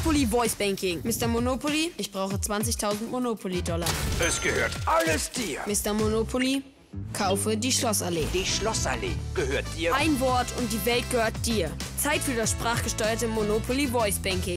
Monopoly Voice Banking. Mr. Monopoly, ich brauche 20.000 Monopoly-Dollar. Es gehört alles dir. Mr. Monopoly, kaufe die Schlossallee. Die Schlossallee gehört dir. Ein Wort und die Welt gehört dir. Zeit für das sprachgesteuerte Monopoly Voice Banking.